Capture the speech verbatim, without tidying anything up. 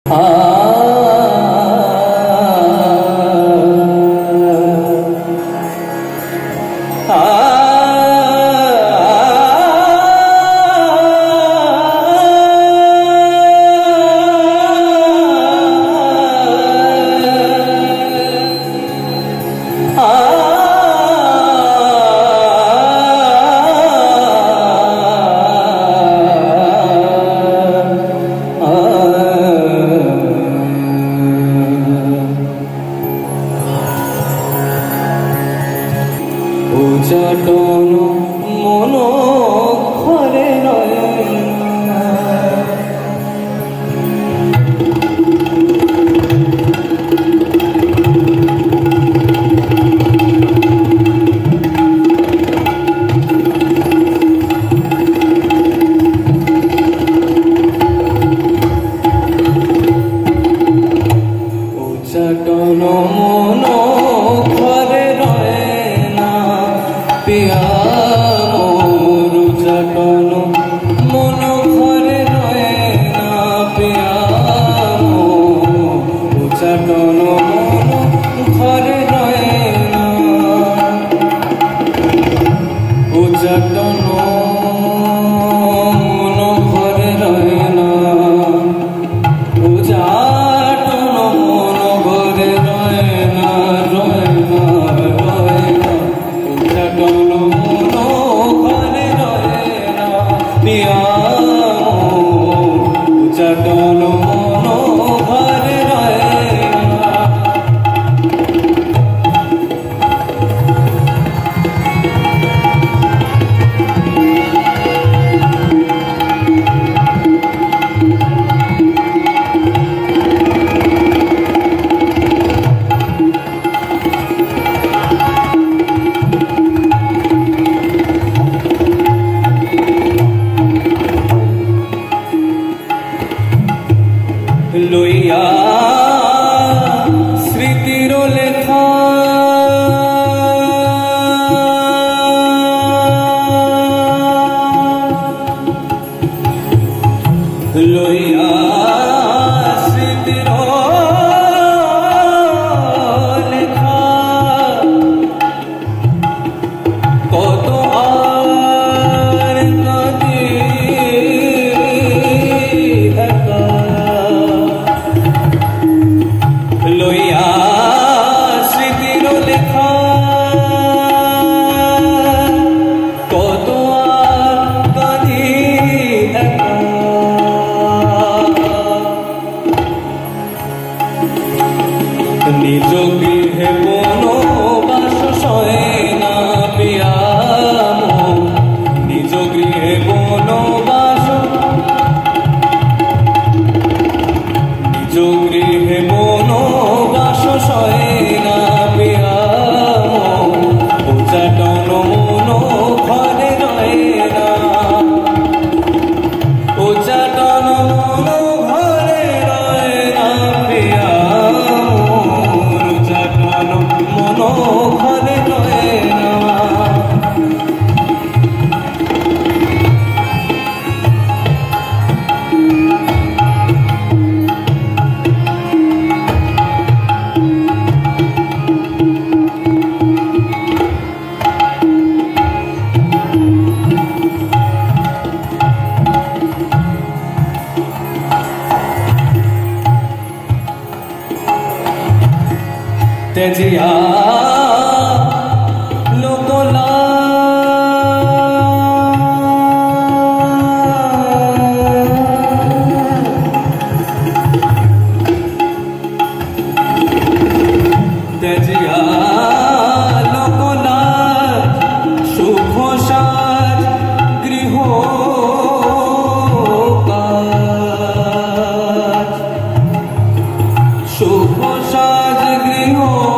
উজাটন মন ঘরে রয় উজাটন মন ঘরে রয় না পিয়া মোর উজাটন মন ঘরে রয় না পিয়া মোর উজাটন মন ঘরে রয় না উজাটন মন ঘরে রয় না উজাটন মন ঘরে রয় না রয় না রয় না উজাটন মন ঘরে রয় না পিয়া উজাটন মন ঘরে রয় না লইয়া স্মৃতির লেখা লইয়া স্মৃতির লেখা কত আর নদী একা লইয়া স্মৃতির লেখা কত আর কাঁদি একা নিজ গৃহে কোনো বাস সয় না পিয়া নিজ গৃহে কোনো বাস নিজ গৃহে কোনো বাস সয় না পিয়া উজাটন মন ঘরে রয় না উজাটন মন ঘরে রয় না পিয়া উজাটন মন ঘরে রয় না তেজিয়া লোকলা তেজিয়া লোকলা শুভ সাজ গৃহ কাজ শুভ সাজ গৃহ